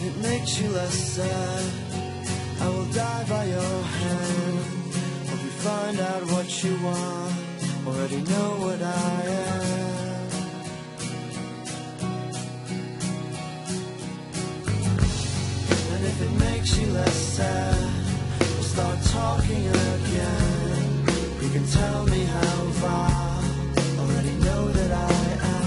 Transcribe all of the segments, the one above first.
it makes you less sad, I will die by your hand. Hope you find out what you want, already know what I am. And if it makes you less sad, we'll start talking again. You can tell me how far, already know that I am.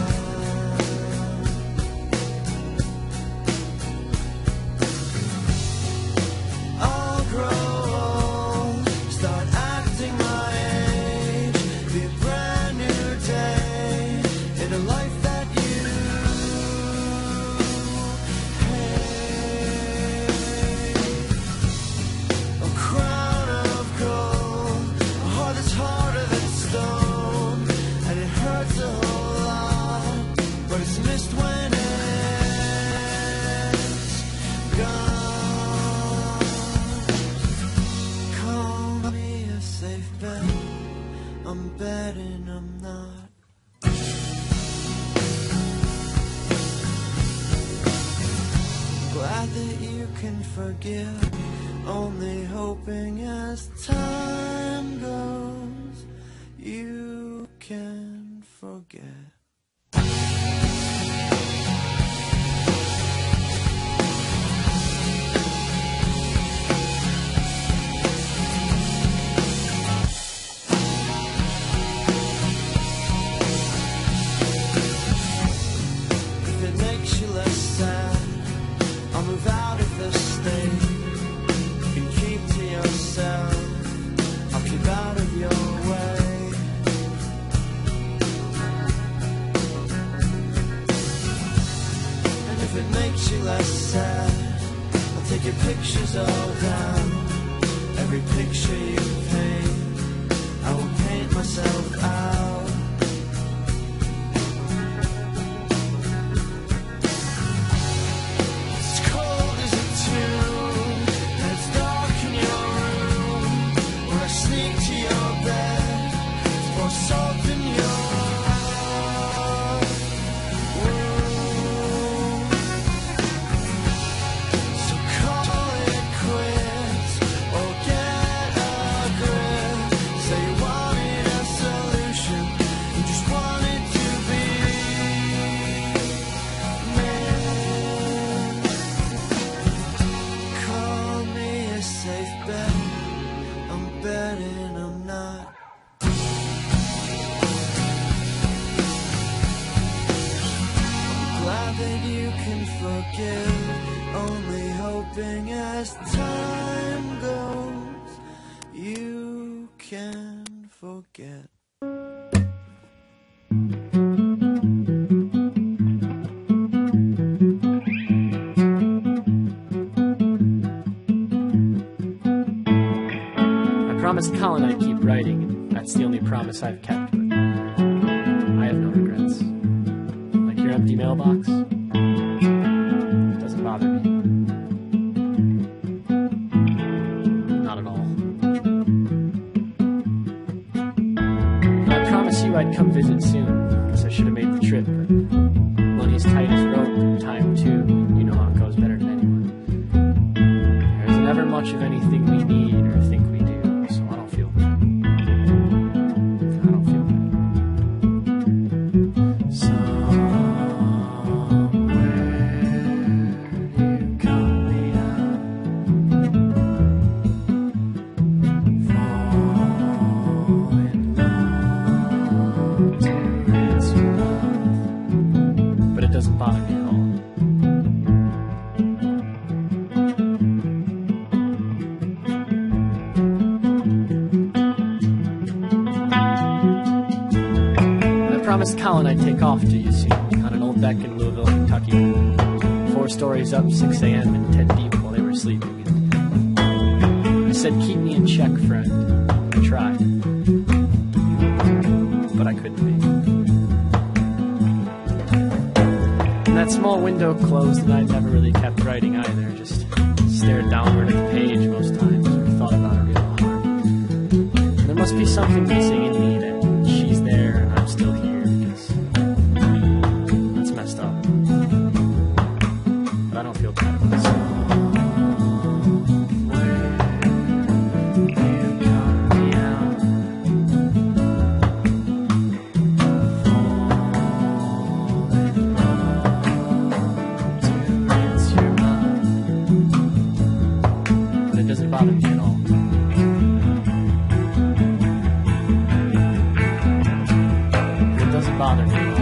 I'll grow old, start acting my age, be a brand new day in a life that you hate. A crown of gold, a heart that's harder than stone, and it hurts a whole lot, but it's missed when it's gone. Call me a safe bet, I'm betting I'm not. Glad that you can forgive, only hoping as time goes, you can forget. If it makes you less sad, I'll move out of the state. You can keep to yourself, I'll keep out of your way. And if it makes you less sad, I'll take your pictures all down. Every picture you paint, I will paint myself out. It's cold as a tomb, and it's dark in your room. When I sneak to your bed, to pour salt in your wound. So call it quits, or get a grip. Say you wanted a solution, you just wanted to be made. Call me a safe bet, I'm betting I'm not. Glad that you can forgive, only hoping as time goes, you can forget. I promised Colin I'd keep writing, and that's the only promise I've kept, but I have no regrets. Like your empty mailbox, doesn't bother me. Not at all. And I promised you I'd come visit soon. Guess I should have made the trip, but money's tight as rope, and time too. You know how it goes better than anyone. There's never much of anything we need or think we do, so I don't feel bad. I don't feel bad. But it doesn't bother me at all. I promised Colin I'd take off to you soon on an old deck in Louisville, Kentucky. 4 stories up, 6 a.m. and 10 deep while they were sleeping. I said, keep me in check, friend. I tried. But I couldn't be. And that small window closed, and I never really kept writing either. Just stared downward at the page most times, or thought about it real hard. And there must be something missing in me that she's there and I'm still here, because that's messed up. But I don't feel bad about it. Doesn't bother me at all. It doesn't bother me at all.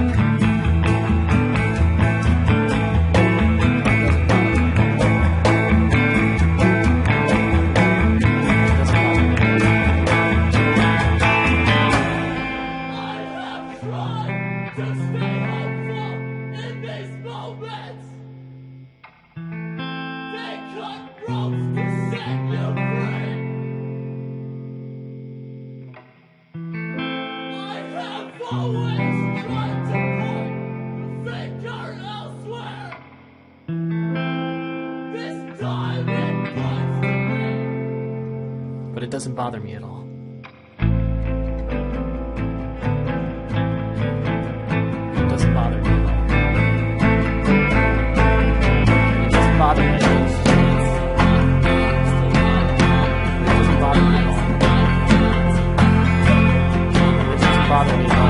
Always trying to point the finger elsewhere. This time it points to me. But it doesn't bother me at all. It doesn't bother me at all. It doesn't bother me at all. It doesn't bother me at all. It doesn't bother me at all.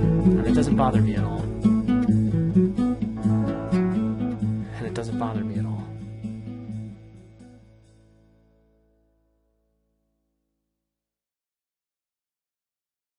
Bother me at all. And it doesn't bother me at all.